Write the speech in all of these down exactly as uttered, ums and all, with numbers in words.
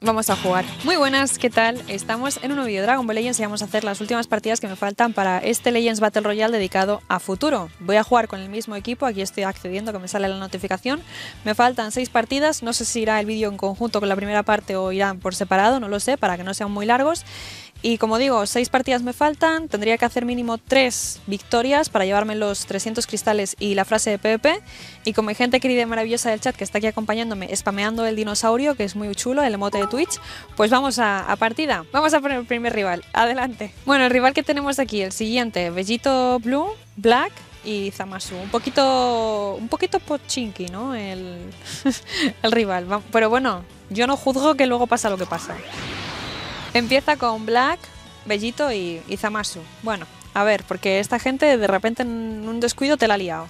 Vamos a jugar. Muy buenas, ¿qué tal? Estamos en un nuevo vídeo de Dragon Ball Legends y vamos a hacer las últimas partidas que me faltan para este Legends Battle Royale dedicado a futuro. Voy a jugar con el mismo equipo, aquí estoy accediendo que me sale la notificación. Me faltan seis partidas, no sé si irá el vídeo en conjunto con la primera parte o irán por separado, no lo sé, para que no sean muy largos. Y como digo, seis partidas me faltan, tendría que hacer mínimo tres victorias para llevarme los trescientos cristales y la frase de PvP. Y como hay gente querida y maravillosa del chat que está aquí acompañándome, spameando el dinosaurio, que es muy chulo, el emote de Twitch, pues vamos a, a partida. Vamos a poner el primer rival, adelante. Bueno, el rival que tenemos aquí, el siguiente, Vegito Blue, Black y Zamasu. Un poquito, un poquito pochinki, ¿no? El, el rival, pero bueno, yo no juzgo que luego pasa lo que pasa. Empieza con Black, Vegito y, y Zamasu. Bueno, a ver, porque esta gente de repente en un descuido te la ha liado.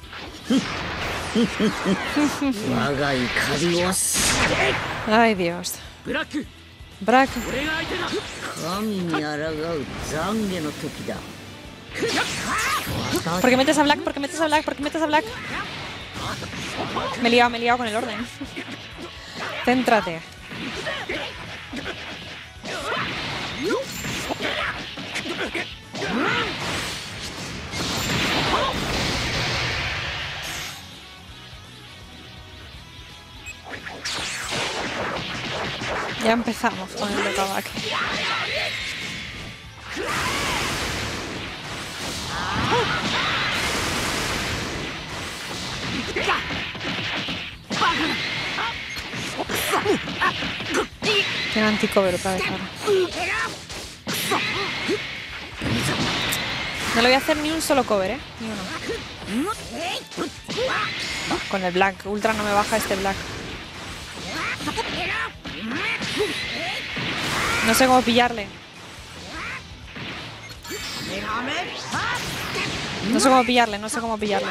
Ay, Dios. Black. ¿Por qué metes a Black? ¿Por qué metes a Black? ¿Por qué metes a Black? Me he liado, me he liado con el orden. Céntrate. Ya empezamos con el de Kabaki. Tiene anticover otra vez ahora. No le voy a hacer ni un solo cover, ¿eh? Ni uno. Con el Black. Ultra no me baja este Black. No sé cómo pillarle. No sé cómo pillarle, no sé cómo pillarle.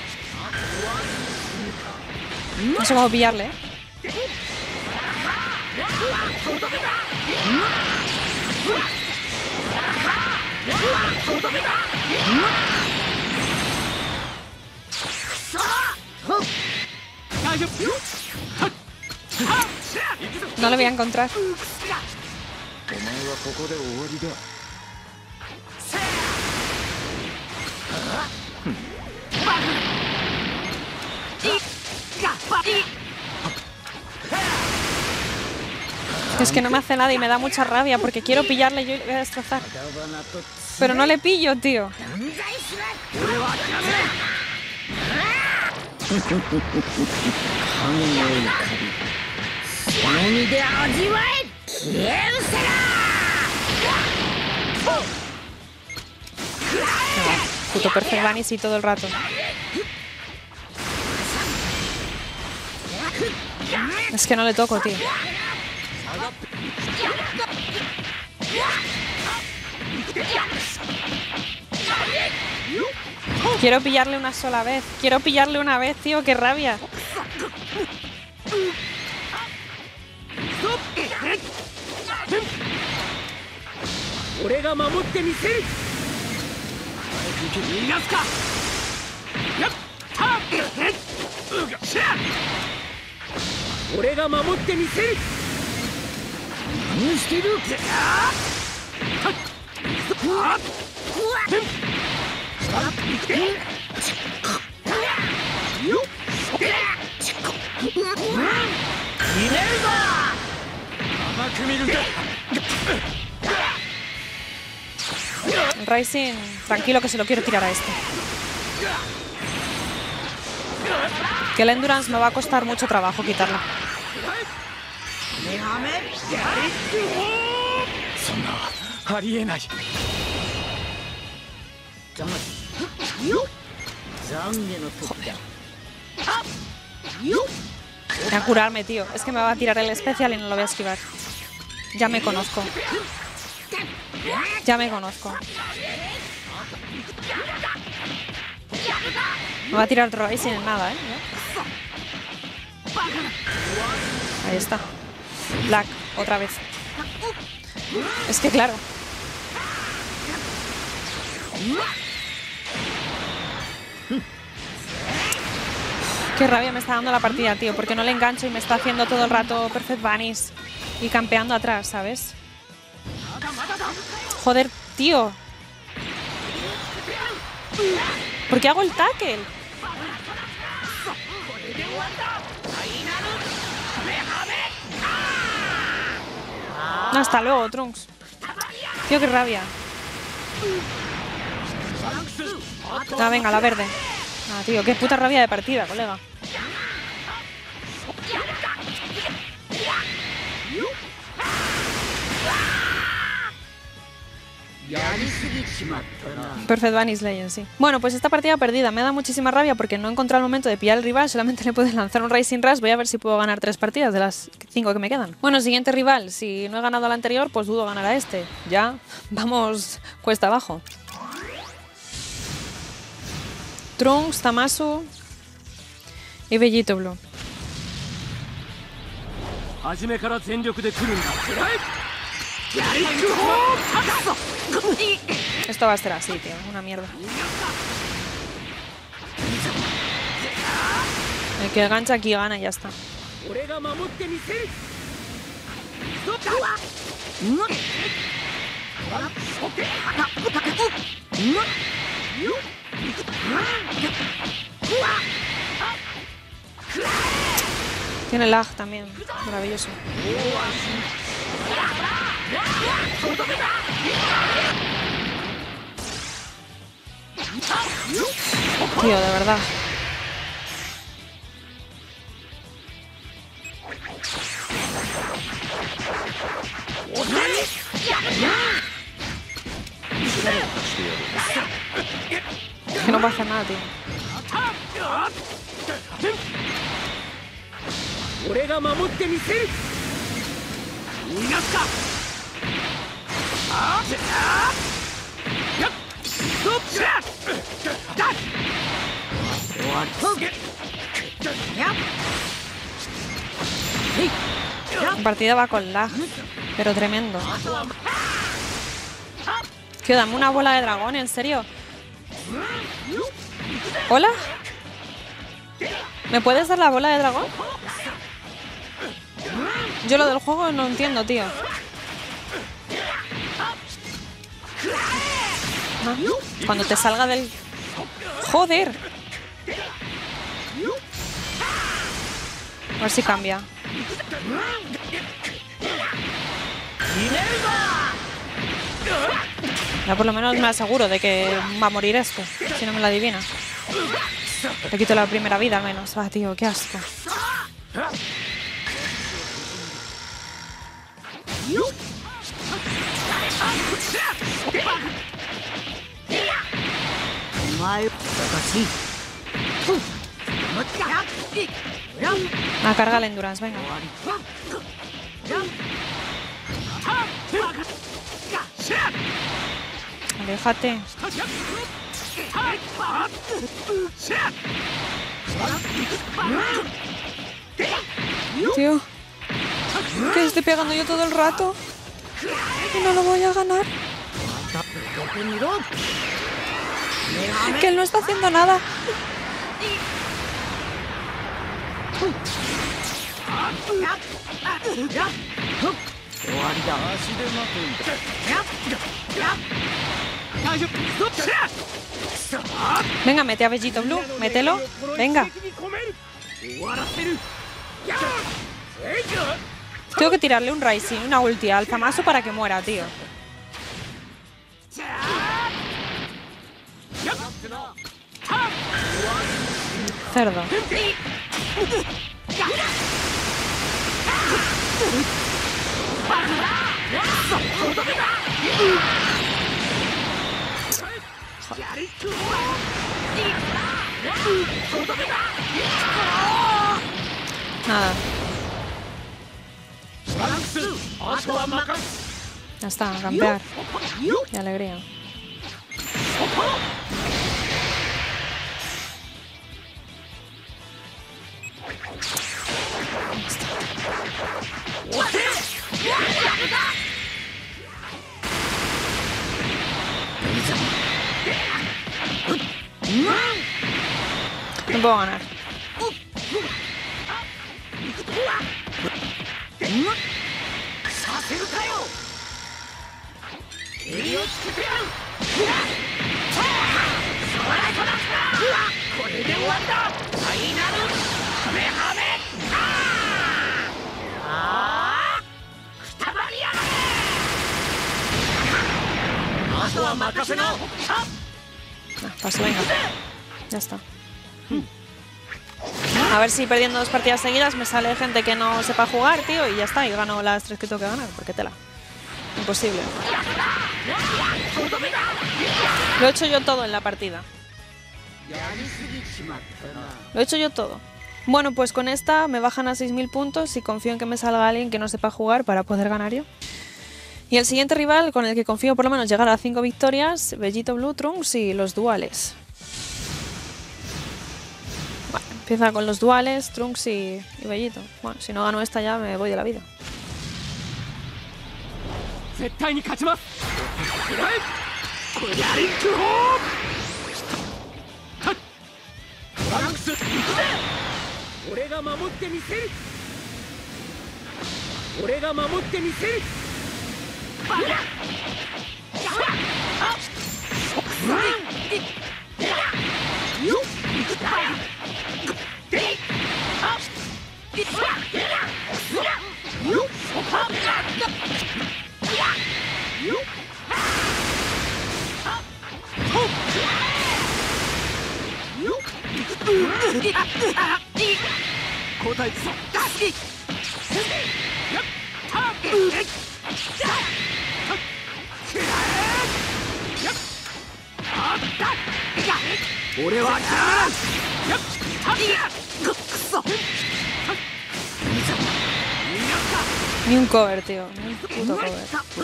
No sé cómo pillarle, ¿eh? No lo voy a encontrar. Es que no me hace nada y me da mucha rabia porque quiero pillarle y yo le voy a destrozar. Pero no le pillo, tío. Puto Perfect Vanish y todo el rato. Es que no le toco, tío. Quiero pillarle una sola vez. Quiero pillarle una vez, tío. ¡Qué rabia! El Rising, tranquilo que se lo quiero tirar a este. Que el Endurance me va a costar mucho trabajo quitarla. Voy a curarme, tío. Es que me va a tirar el especial y no lo voy a esquivar. Ya me conozco. Ya me conozco. Me va a tirar otro Rising en nada, ¿eh? Ahí está. Black, otra vez. Es que claro. Qué rabia me está dando la partida, tío. Porque no le engancho y me está haciendo todo el rato Perfect Vanish. y campeando atrás, ¿sabes? Joder, tío. ¿Por qué hago el tackle? Hasta luego, Trunks. Tío, qué rabia. Ah, venga, la verde. Ah, tío, qué puta rabia de partida, colega. Perfect Vanish Legend, sí. Bueno, pues esta partida perdida. Me da muchísima rabia porque no he encontrado el momento de pillar al rival. Solamente le puedes lanzar un Rising Rush. Voy a ver si puedo ganar tres partidas de las cinco que me quedan. Bueno, siguiente rival. Si no he ganado al anterior, pues dudo ganar a este. Ya, vamos cuesta abajo. Trunks, Zamasu y Bellito Blue. Esto va a ser así, tío. Una mierda. El que gancha aquí gana y ya está. Tiene lag también. Maravilloso. Tío, de verdad. Que no pasa nada, tío. La partida va con lag, pero tremendo. Tío, dame una bola de dragón, ¿en serio? ¿Hola? ¿Me puedes dar la bola de dragón? Yo lo del juego no entiendo, tío. Ah, cuando te salga del... ¡Joder! A ver si cambia. Ya por lo menos me aseguro de que va a morir esto, si no me la adivina. Le quito la primera vida al menos. Ah, tío, qué asco. Ah, carga el endurance, venga. Aléjate. Tío, que estoy pegando yo todo el rato y no lo voy a ganar. Que él no está haciendo nada. Venga, mete a Bellito Blue, mételo. Venga. Tengo que tirarle un Rising, una ulti al Zamasu para que muera, tío. Cerdo. Nada. Ya está, a campear. Qué alegría. No puedo ganar. Ah, paso, venga. Ya está. A ver si perdiendo dos partidas seguidas me sale gente que no sepa jugar, tío, y ya está, y gano las tres que tengo que ganar, porque tela. Imposible. Lo he hecho yo todo en la partida. Lo he hecho yo todo. Bueno, pues con esta me bajan a seis mil puntos y confío en que me salga alguien que no sepa jugar para poder ganar yo. Y el siguiente rival, con el que confío por lo menos llegar a cinco victorias, Vegito Blue, Trunks y los duales. Bueno, empieza con los duales, Trunks y, y Vegito. Bueno, si no gano esta ya me voy de la vida. Ni un cover, tío. Ni un puto cover.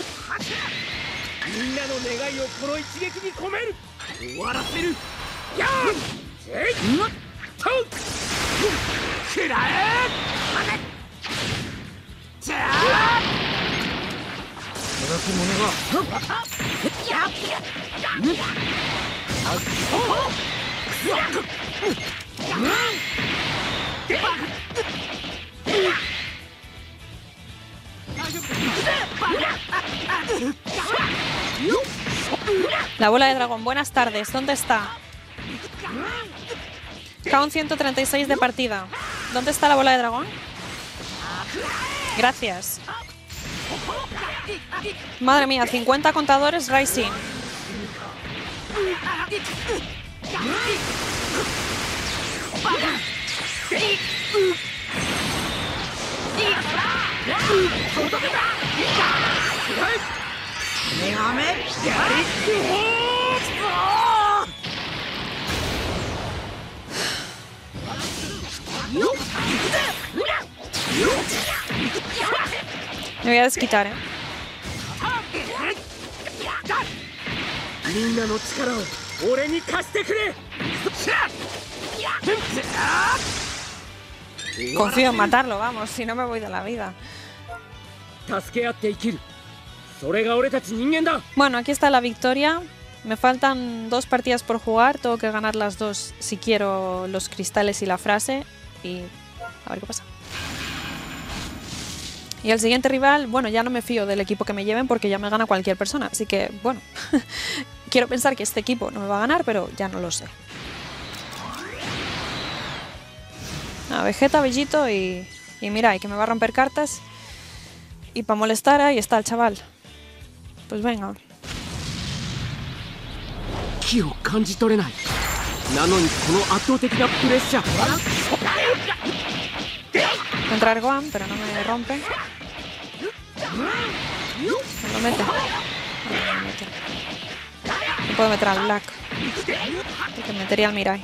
La bola de dragón, buenas tardes, ¿dónde está? Count ciento treinta y seis de partida. ¿Dónde está la bola de dragón? Gracias. Madre mía, cincuenta contadores Rising. Me voy a desquitar, ¿eh? Confío en matarlo, vamos, si no me voy de la vida. Bueno, aquí está la victoria. Me faltan dos partidas por jugar. Tengo que ganar las dos si quiero los cristales y la frase. Y a ver qué pasa. Y el siguiente rival, bueno, ya no me fío del equipo que me lleven porque ya me gana cualquier persona. Así que, bueno, quiero pensar que este equipo no me va a ganar, pero ya no lo sé. A Vegeta, Bellito y, y Mirai, que me va a romper cartas. Y para molestar, ahí está el chaval. Pues venga. Voy a entrar Gohan, pero no me rompe. No lo mete. No, no lo mete. No puedo meter al Black. Porque metería al Mirai.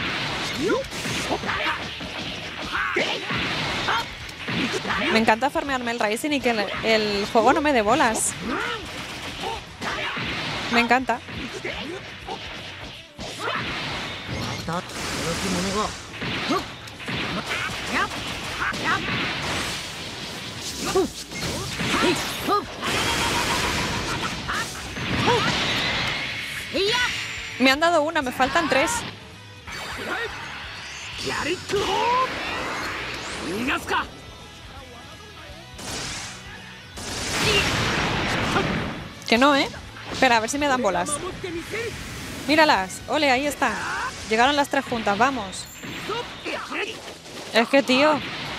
Me encanta farmearme el Rising y que el, el juego no me dé bolas. Me encanta. Me han dado una, me faltan tres. Que no, ¿eh? Espera, a ver si me dan bolas. Míralas. Ole, ahí está. Llegaron las tres juntas, vamos. Es que, tío...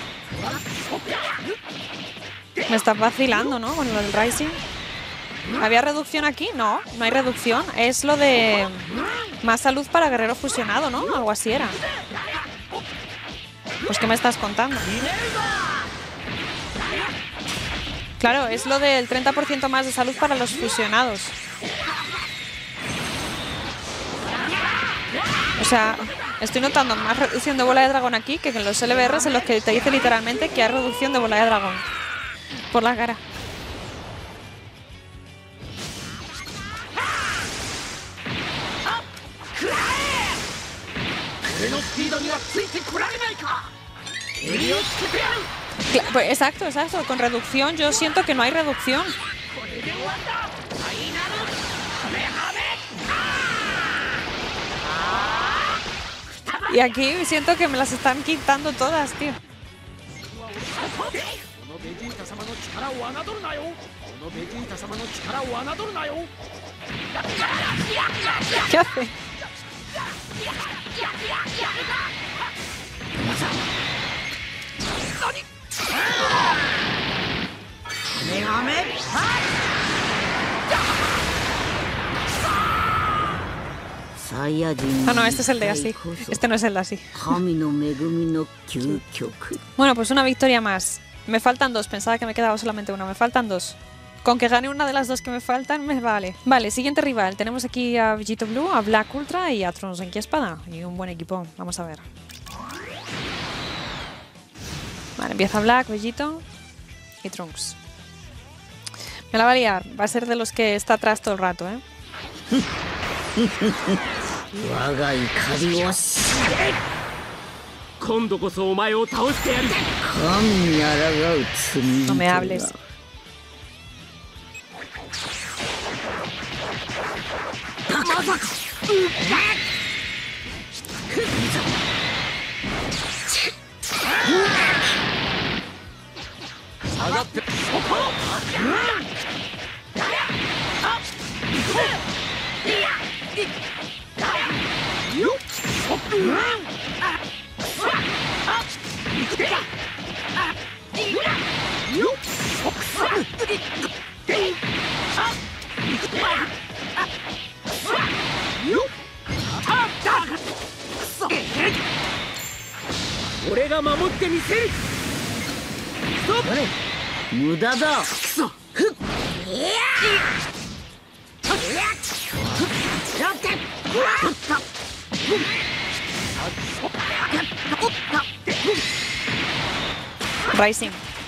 Me estás vacilando, ¿no? Con lo del Rising. ¿Había reducción aquí? No, no hay reducción. Es lo de... Más salud para guerrero fusionado, ¿no? Algo así era. Pues, ¿qué me estás contando? Claro, es lo del treinta por ciento más de salud para los fusionados. O sea, estoy notando más reducción de bola de dragón aquí que en los L B Rs en los que te dice literalmente que hay reducción de bola de dragón. Por la cara. Cla- pues exacto, exacto. Con reducción yo siento que no hay reducción. Y aquí siento que me las están quitando todas, tío. ¿Qué hace? Ah, no, este es el de así. Este no es el de así. Bueno, pues una victoria más. Me faltan dos. Pensaba que me quedaba solamente una. Me faltan dos. Con que gane una de las dos que me faltan, me vale. Vale, siguiente rival. Tenemos aquí a Vegito Blue, a Black Ultra y a Trunks en Espada. Y un buen equipo. Vamos a ver. Vale, empieza Black, Vegito y Trunks. Me la va a liar. Va a ser de los que está atrás todo el rato, ¿eh? No me hables. Rising.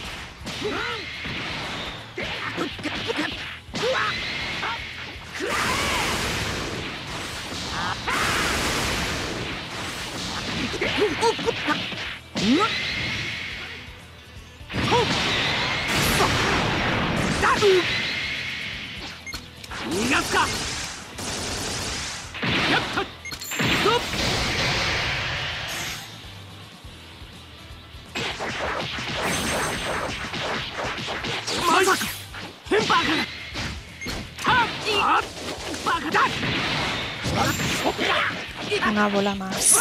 Una bola más.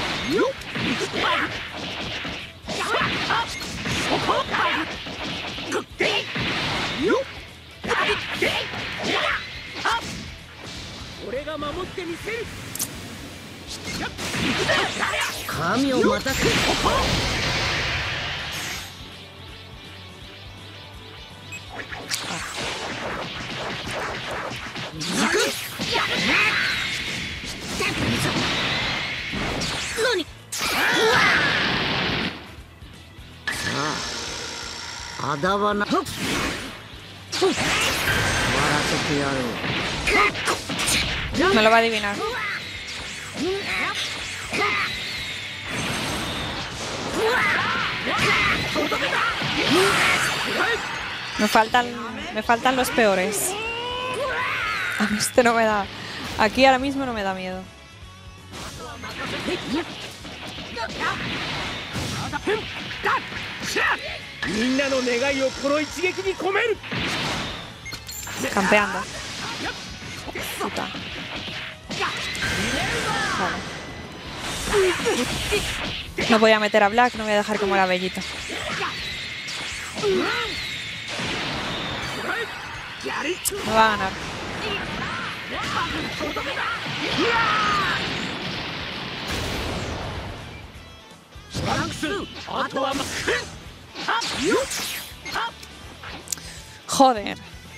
Me lo va a adivinar. Me faltan, me faltan los peores. A mí este no me da. Aquí ahora mismo no me da miedo. Campeando. Puta. Vale. No voy a meter a Black, no voy a dejar que muera Bellito. Me va a ganar. Joder.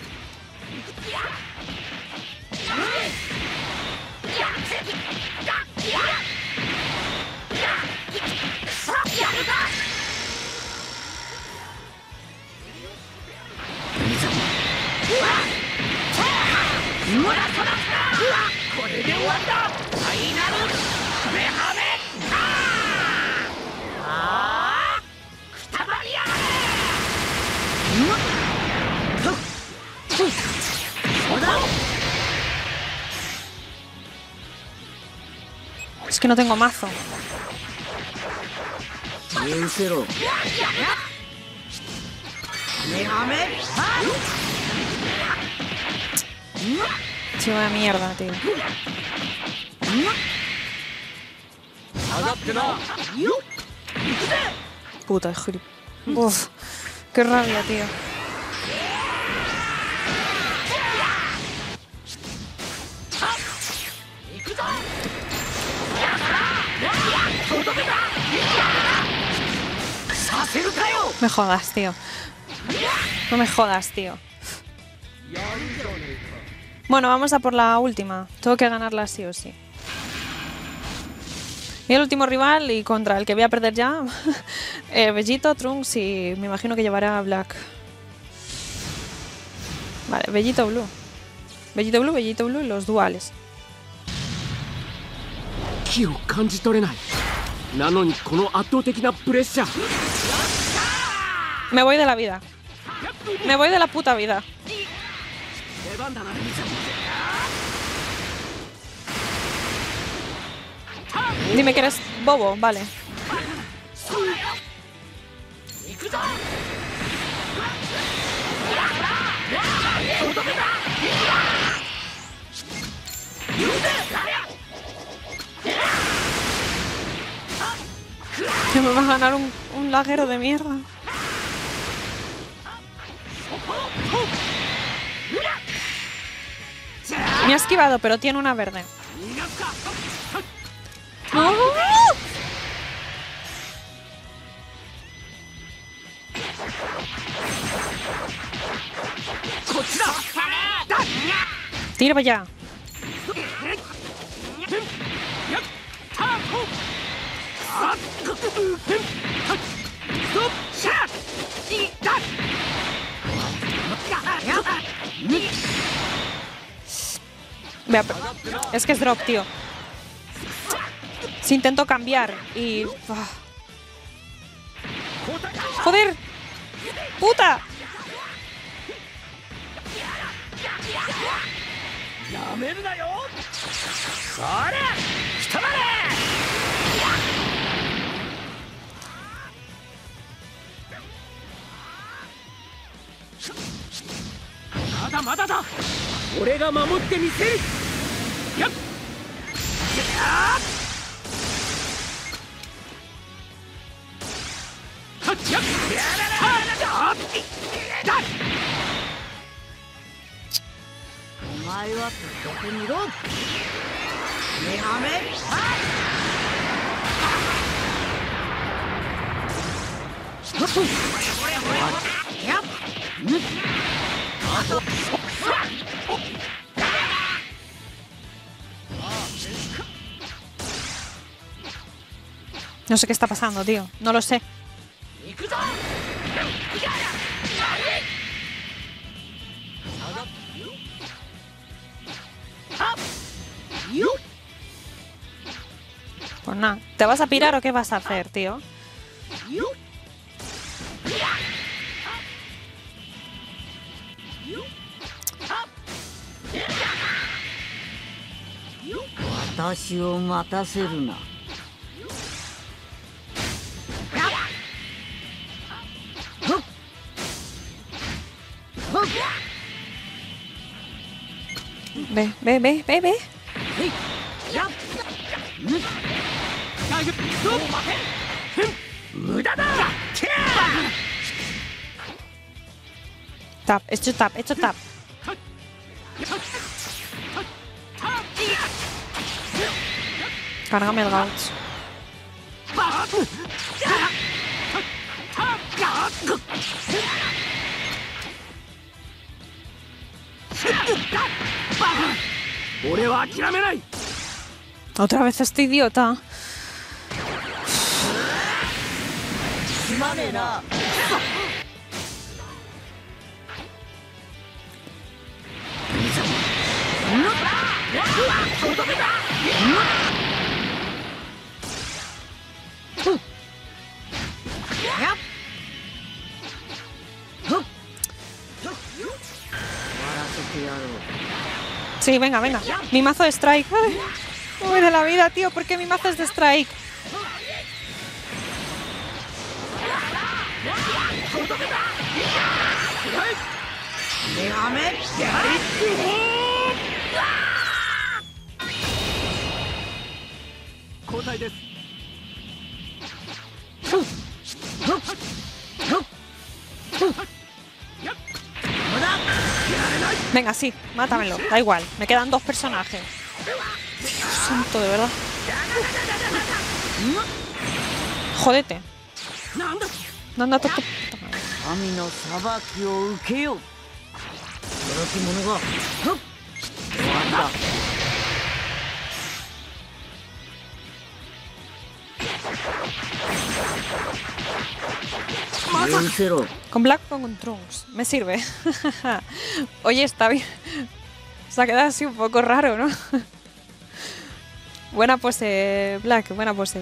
Es que no tengo mazo. Sí, una mierda, tío. Puta, gil. Uf, qué rabia, tío. Me jodas, tío. No me jodas, tío. Bueno, vamos a por la última. Tengo que ganarla sí o sí. Y el último rival y contra el que voy a perder ya. eh, Bellito, Trunks y me imagino que llevará a Black. Vale, Bellito Blue. Bellito Blue, Bellito Blue y los duales. Me voy de la vida. Me voy de la puta vida. Dime que eres bobo, vale. Que me va a ganar un, un laguero de mierda. Me ha esquivado, pero tiene una verde. ¡No! Tira para allá. Vea, es que es drop, tío. Si intento cambiar y... ¡ah! ¡Joder! ¡Puta! No sé qué está pasando, tío. No lo sé. Pues nada. ¿Te vas a pirar o qué vas a hacer, tío? Ve, ve, ve, ve, ve. Tap, hecho tap, hecho tap. Cárgame el gauch. Otra vez este idiota. Sí, venga, venga. Mi mazo de strike. Ay, uy, de la vida, tío. ¿Por qué mi mazo es de strike? Venga, sí, mátamelo. Da igual. Me quedan dos personajes. Dios santo, de verdad. Jódete. Anda, tu puta madre. Con Black con Trunks. Me sirve. Oye, está bien. Se ha quedado así un poco raro, ¿no? Buena pose, Black. Buena pose.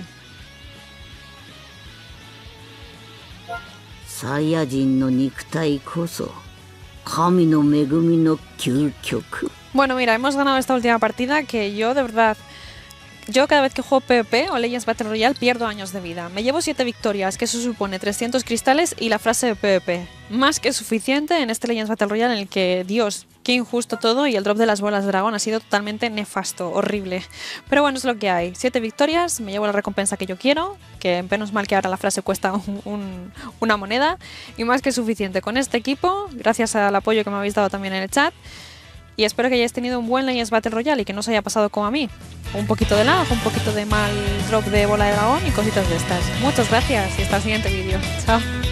Bueno, mira, hemos ganado esta última partida que yo, de verdad... Yo cada vez que juego PvP o Legends Battle Royale pierdo años de vida. Me llevo siete victorias, que eso supone trescientos cristales y la frase de PvP. Más que suficiente en este Legends Battle Royale en el que, Dios, qué injusto todo y el drop de las bolas de dragón ha sido totalmente nefasto, horrible. Pero bueno, es lo que hay. Siete victorias, me llevo la recompensa que yo quiero, que menos mal que ahora la frase cuesta un, un, una moneda, y más que suficiente con este equipo, gracias al apoyo que me habéis dado también en el chat. Y espero que hayáis tenido un buen Legends Battle Royale y que no os haya pasado como a mí. Un poquito de lag, un poquito de mal drop de bola de dragón y cositas de estas. Muchas gracias y hasta el siguiente vídeo. Chao.